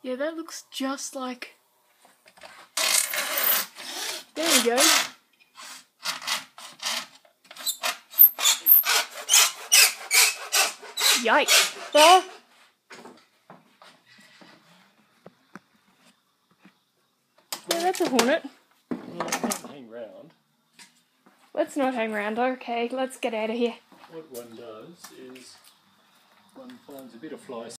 Yeah, that looks just like... There we go. Yikes. Ah. Yeah, that's a hornet. Well, I can't hang round. Let's not hang around. Okay, let's get out of here. What one does is one finds a bit of fly